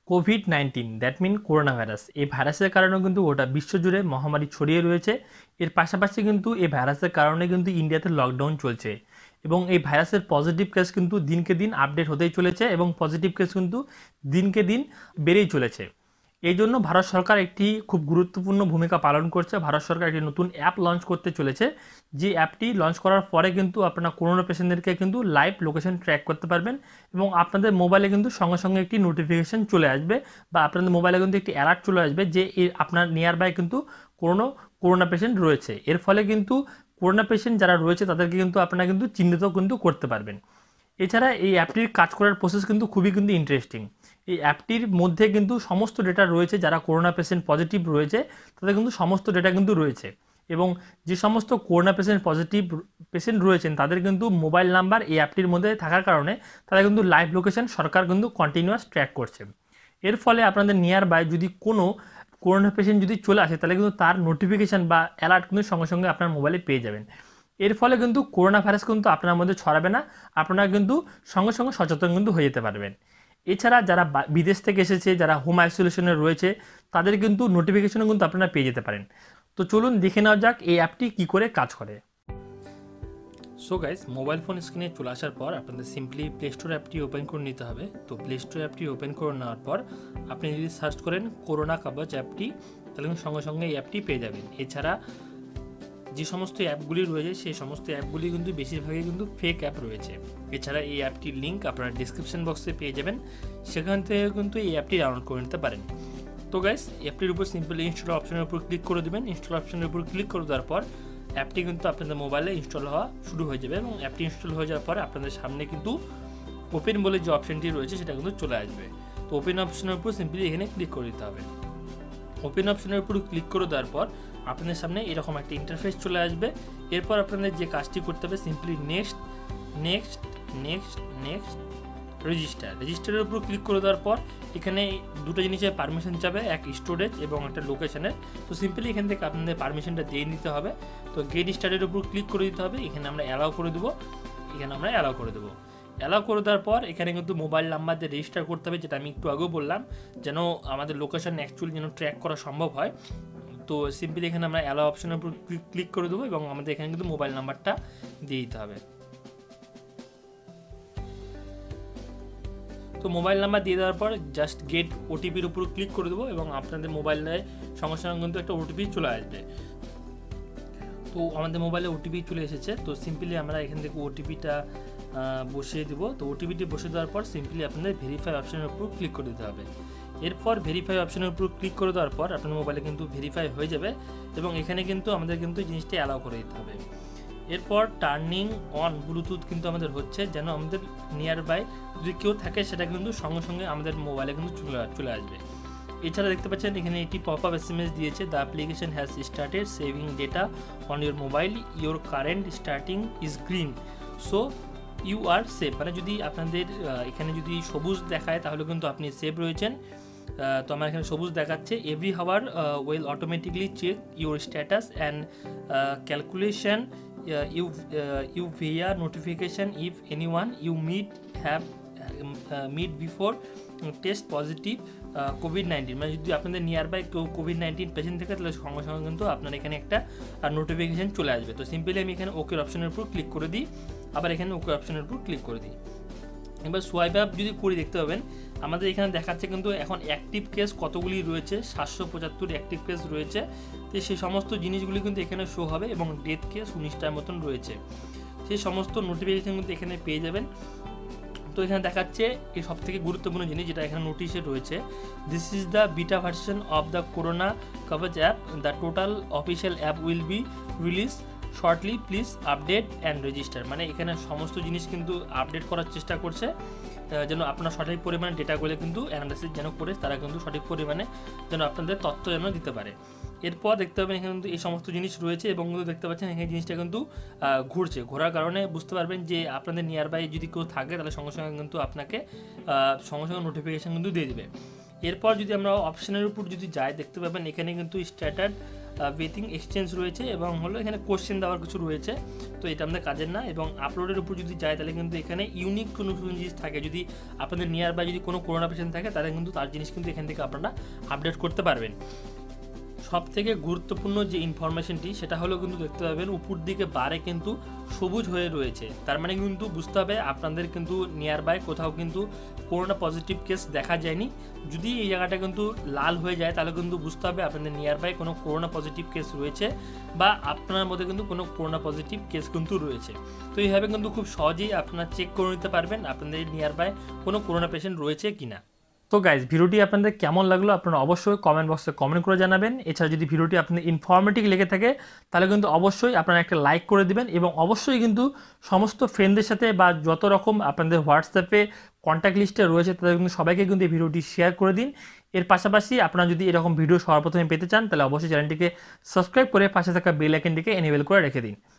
COVID-19 that mean corona virus, এই ভাইরাসের কারণে কিন্তু গোটা বিশ্বজুড়ে মহামারী ছড়িয়ে রয়েছে। এর পাশাপাশি কিন্তু এই ভাইরাসের কারণে কিন্তু ইন্ডিয়াতে লকডাউন চলছে এবং এই ভাইরাসের পজিটিভ কেস কিন্তু দিনকে দিন আপডেট হতেই চলেছে এবং পজিটিভ কেস কিন্তু দিনকে দিন বেড়েই চলেছে। এই জন্য ভারত সরকার একটি খুব গুরুত্বপূর্ণ ভূমিকা পালন করছে। ভারত সরকার একটি নতুন অ্যাপ লঞ্চ করতে চলেছে, যে অ্যাপটি লঞ্চ করার পরে কিন্তু আপনারা করোনা পেশেন্টদেরকে কিন্তু লাইভ লোকেশন ট্র্যাক করতে পারবেন এবং আপনাদের মোবাইলে কিন্তু সঙ্গে সঙ্গে একটি নোটিফিকেশান চলে আসবে বা আপনাদের মোবাইলে কিন্তু একটি অ্যালার্ট চলে আসবে যে আপনার নিয়ার বাই কিন্তু করোনা পেশেন্ট রয়েছে। এর ফলে কিন্তু করোনা পেশেন্ট যারা রয়েছে তাদেরকে কিন্তু আপনারা কিন্তু চিহ্নিত কিন্তু করতে পারবেন। এছাড়া এই অ্যাপটির কাজ করার প্রসেস কিন্তু খুবই কিন্তু ইন্টারেস্টিং। এই অ্যাপটির মধ্যে কিন্তু সমস্ত ডেটা রয়েছে, যারা করোনা পেশেন্ট পজিটিভ রয়েছে তাদের কিন্তু সমস্ত ডেটা কিন্তু রয়েছে এবং যে সমস্ত করোনা পেশেন্ট রয়েছেন তাদের কিন্তু মোবাইল নাম্বার এই অ্যাপটির মধ্যে থাকার কারণে তারা কিন্তু লাইভ লোকেশন সরকার কিন্তু কন্টিনিউয়াস ট্র্যাক করছে। এর ফলে আপনাদের নিয়ার বাই যদি কোনো করোনা পেশেন্ট যদি চলে আসে তাহলে কিন্তু তার নোটিফিকেশান বা অ্যালার্ট কিন্তু সঙ্গে সঙ্গে আপনার মোবাইলে পেয়ে যাবেন। এর ফলে কিন্তু করোনা ভাইরাস কিন্তু আপনার মধ্যে ছড়াবে না, আপনারা কিন্তু সঙ্গে সঙ্গে সচেতন কিন্তু হয়ে যেতে পারবেন। এছাড়া যারা বিদেশ থেকে এসেছে, যারা হোম আইসোলেশনে রয়েছে তাদের কিন্তু নোটিফিকেশনও কিন্তু আপনারা পেয়ে যেতে পারেন। তো চলুন দেখে নেওয়া যাক এই অ্যাপটি কী করে কাজ করে। সো গাইস, মোবাইল ফোন স্ক্রিনে চলে আসার পর আপনাদের সিম্পলি প্লে স্টোর অ্যাপটি ওপেন করে নিতে হবে। তো প্লে স্টোর অ্যাপটি ওপেন করে নেওয়ার পর আপনি যদি সার্চ করেন করোনা কবচ অ্যাপটি তাহলে কিন্তু সঙ্গে সঙ্গে এই অ্যাপটি পেয়ে যাবেন। এছাড়া যে সমস্ত অ্যাপগুলি রয়েছে সেই সমস্ত অ্যাপগুলি কিন্তু বেশিরভাগই কিন্তু ফেক অ্যাপ রয়েছে। এছাড়া এই অ্যাপটির লিঙ্ক আপনারা ডিসক্রিপশন বক্সে পেয়ে যাবেন, সেখান থেকে কিন্তু এই অ্যাপটি ডাউনলোড করে নিতে পারেন। তো গাইস, অ্যাপটির উপর সিম্পলি ইনস্টল অপশনের উপর ক্লিক করে দেবেন। ইনস্টল অপশনের উপর ক্লিক করে দেওয়ার পর অ্যাপটি কিন্তু আপনাদের মোবাইলে ইনস্টল হওয়া শুরু হয়ে যাবে এবং অ্যাপটি ইনস্টল হয়ে যাওয়ার পরে আপনাদের সামনে কিন্তু ওপেন বলে যে অপশনটি রয়েছে সেটা কিন্তু চলে আসবে। তো ওপেন অপশনের উপর সিম্পলি এখানে ক্লিক করে দিতে হবে। ওপেন অপশনের উপর ক্লিক করে দেওয়ার পর আপনাদের সামনে এরকম একটা ইন্টারফেস চলে আসবে। এরপর আপনাদের যে কাজটি করতে হবে সিম্পলি নেক্সট রেজিস্টারের উপর ক্লিক করে দেওয়ার পর এখানে দুটো জিনিসের পারমিশন চাবে, এক স্টোরেজ এবং একটা লোকেশনের। তো সিম্পলি এখান থেকে আপনাদের পারমিশনটা দিয়ে নিতে হবে। তো গেট স্টার্টের উপর ক্লিক করে দিতে হবে, এখানে আমরা অ্যালাউ করে দেবো। অ্যালাউ করে দেওয়ার পর এখানে কিন্তু মোবাইল নাম্বার দিয়ে রেজিস্টার করতে হবে, যেটা আমি একটু আগেও বললাম, যেন আমাদের লোকেশন অ্যাকচুয়ালি যেন ট্র্যাক করা সম্ভব হয়। তো সিম্পলি এখানে আমরা অ্যালাউ অপশনের উপর ক্লিক করে দেবো এবং আমাদের এখানে কিন্তু মোবাইল নাম্বারটা দিয়ে দিতে হবে। তো মোবাইল নাম্বার দিয়ে দেওয়ার পর জাস্ট গেট ওটিপির উপর ক্লিক করে দেবো এবং আপনাদের মোবাইলে সঙ্গে সঙ্গে কিন্তু একটা ওটিপি চলে আসবে। তো আমাদের মোবাইলে ওটিপি চলে এসেছে। তো সিম্পলি আমরা এখান থেকে ওটিপিটা বসিয়ে দেবো। তো ওটিপিটি বসিয়ে দেওয়ার পর সিম্পলি আপনাদের ভেরিফাই অপশনের উপর ক্লিক করে দিতে হবে। এরপর ভেরিফাই অপশনের উপর ক্লিক করে দেওয়ার পর আপনার মোবাইলে কিন্তু ভেরিফাই হয়ে যাবে এবং এখানে কিন্তু আমাদের কিন্তু জিনিসটি অ্যালাউ করে দিতে হবে। এরপর টার্নিং অন ব্লুটুথ কিন্তু আমাদের হচ্ছে, যেন আমাদের নিয়ার বাই যদি কেউ থাকে সেটা কিন্তু সঙ্গে সঙ্গে আমাদের মোবাইলে কিন্তু চলে আসবে। এছাড়া দেখতে পাচ্ছেন এখানে একটি পপ আপ এসএমএস দিয়েছে, the application has started saving data on your mobile, your current starting is green, so you are save. মানে যদি আপনাদের এখানে যদি সবুজ দেখায় তাহলে কিন্তু আপনি সেভ রয়েছেন। তো আমার এখানে সবুজ দেখাচ্ছে। Every hour will automatically check your status and calculation you via notification if anyone you meet before test positive COVID-19। মানে যদি আপনাদের নিয়ার বাই কেউ COVID-19 পেশেন্ট থাকে তাহলে সঙ্গে সঙ্গে কিন্তু আপনার এখানে একটা নোটিফিকেশান চলে আসবে। তো সিম্পলি আমি এখানে ওকে অপশনের উপর ক্লিক করে দিই, আবার এখানে ওকে অপশনের উপর ক্লিক করে দিই। এবার সোয়াইপ আপ যদি করে দেখতে পাবেন আমাদের এখানে দেখাচ্ছে কিন্তু এখন অ্যাক্টিভ কেস কতগুলি রয়েছে, 775 অ্যাক্টিভ কেস রয়েছে। তো সেই সমস্ত জিনিসগুলি কিন্তু এখানে শো হবে এবং ডেথ কেস 19টার মতন রয়েছে। সেই সমস্ত নোটিফিকেশান কিন্তু এখানে পেয়ে যাবেন। তো এখানে দেখাচ্ছে এই সব থেকে গুরুত্বপূর্ণ জিনিস যেটা এখানে নোটিশে রয়েছে, this is the beta version of the corona coverage app, the total official app will be release shortly, please update and register. মানে এখানে সমস্ত জিনিস কিন্তু আপডেট করার চেষ্টা করছে যেন আপনার সঠিক পরিমাণে ডেটাগুলো কিন্তু অ্যানালাইসিস যেন করে তারা কিন্তু সঠিক পরিমাণে যেন আপনাদের তথ্য যেন দিতে পারে। এরপর দেখতে পাবেন এখানে কিন্তু এই সমস্ত জিনিস রয়েছে এবং কিন্তু দেখতে পাচ্ছেন এখানে জিনিসটা কিন্তু ঘোরার কারণে বুঝতে পারবেন যে আপনাদের নিয়ার বাই যদি কেউ থাকে তাহলে সঙ্গে সঙ্গে কিন্তু আপনাকে সঙ্গে সঙ্গে নোটিফিকেশান কিন্তু দিয়ে দেবে। এরপর যদি আমরা অপশনের উপর যদি যাই দেখতে পাবেন এখানে কিন্তু স্ট্যাটাস ব্রিথিং এক্সচেঞ্জ রয়েছে এবং হলো এখানে কোশ্চেন দেওয়ার কিছু রয়েছে। তো এটা আমাদের কাজের না। এবং আপলোডের উপর যদি যায় তাহলে কিন্তু এখানে ইউনিক কোনো জিনিস থাকে, যদি আপনাদের নিয়ার বাই যদি কোনো করোনা পেশেন্ট থাকে তাহলে কিন্তু তার জিনিস কিন্তু এখান থেকে আপনারা আপডেট করতে পারবেন। সব থেকে গুরুত্বপূর্ণ যে ইনফরমেশনটি সেটা হলো কিন্তু দেখতে পাবেন উপর দিকে বারে কিন্তু সবুজ হয়ে রয়েছে, তার মানে কিন্তু বুঝতে হবে আপনাদের কিন্তু নিয়ার বাই কোথাও কিন্তু করোনা পজিটিভ কেস দেখা যায়নি। যদি এই জায়গাটা কিন্তু লাল হয়ে যায় তাহলে কিন্তু বুঝতে হবে আপনাদের নিয়ার বাই কোনো করোনা পজিটিভ কেস রয়েছে বা আপনার মধ্যে কিন্তু কোনো করোনা পজিটিভ কেস কিন্তু রয়েছে। তো এইভাবে কিন্তু খুব সহজেই আপনারা চেক করে নিতে পারবেন আপনাদের নিয়ার বাই কোনো করোনা পেশেন্ট রয়েছে কিনা। তো গাইজ, ভিডিওটি আপনাদের কেমন লাগলো আপনারা অবশ্যই কমেন্ট বক্সে কমেন্ট করে জানাবেন। এছাড়া যদি ভিডিওটি আপনাদের ইনফরমেটিভ লেগে থাকে তাহলে কিন্তু অবশ্যই আপনারা একটা লাইক করে দিবেন এবং অবশ্যই কিন্তু সমস্ত ফ্রেন্ডদের সাথে বা যত রকম আপনাদের হোয়াটসঅ্যাপে কন্ট্যাক্ট লিস্টে রয়েছে তাদের কিন্তু সবাইকে কিন্তু এই ভিডিওটি শেয়ার করে দিন। এর পাশাপাশি আপনারা যদি এরকম ভিডিও সর্বপ্রথমে পেতে চান তাহলে অবশ্যই চ্যানেলটিকে সাবস্ক্রাইব করে পাশে থাকা বেল আইকনটিকে এনেবল করে রেখে দিন।